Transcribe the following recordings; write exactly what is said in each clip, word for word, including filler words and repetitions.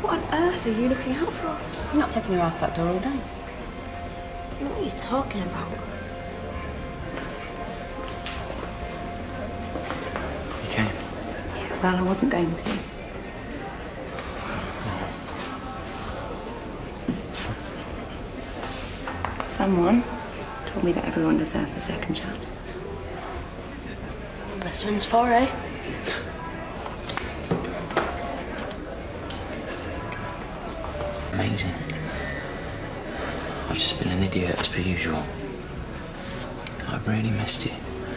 What on earth are you looking out for? You're not taking her out that door all day. What are you talking about? You came? Yeah, well, I wasn't going to. Someone told me that everyone deserves a second chance. Best one's for, eh? Amazing. I've just been an idiot as per usual. I've really missed you.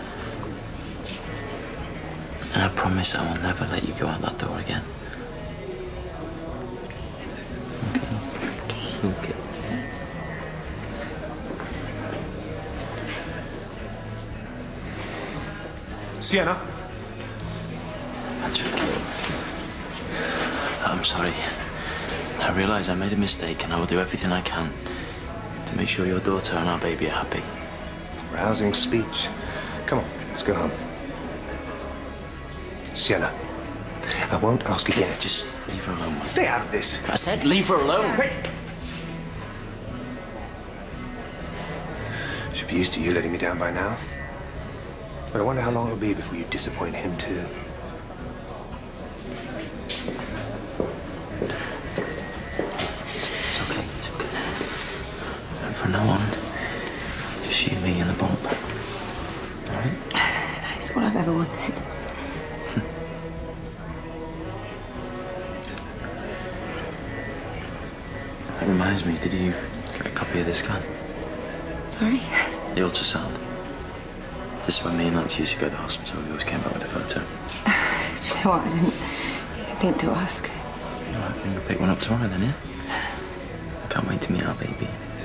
And I promise I will never let you go out that door again. Okay. Okay. Sienna. Patrick. I'm sorry. I realise I made a mistake and I will do everything I can to make sure your daughter and our baby are happy. Rousing speech. Come on, let's go home. Sienna, I won't ask again. Just leave her alone. Stay out of this. I said leave her alone. Wait. Should be used to you letting me down by now. But I wonder how long it'll be before you disappoint him too. It's okay, it's okay. And from now on, just you, me, and the Bob. All right? That's what I've ever wanted. That reminds me, did you get a copy of this scan? Sorry? The ultrasound. This is when me and Nancy used to go to the hospital. We always came back with a photo. Do you know what? I didn't even think to ask. All right, we can pick one up tomorrow then, yeah? I can't wait to meet our baby.